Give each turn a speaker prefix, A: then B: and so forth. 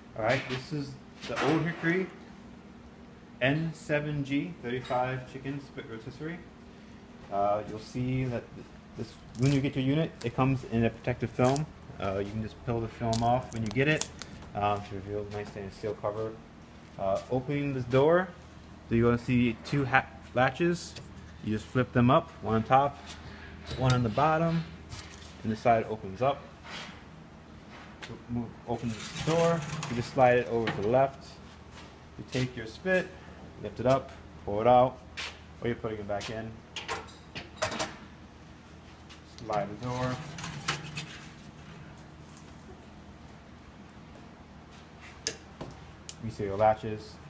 A: Alright, this is the Old Hickory N7G 35 chicken spit rotisserie. You'll see that this, when you get your unit, it comes in a protective film. You can just peel the film off when you get it to reveal the nice stainless steel cover. Opening this door, so you're going to see two latches. You just flip them up, one on top, one on the bottom, and the side opens up. Open the door, you just slide it over to the left. You take your spit, lift it up, pull it out, or you're putting it back in. Slide the door. You see your latches.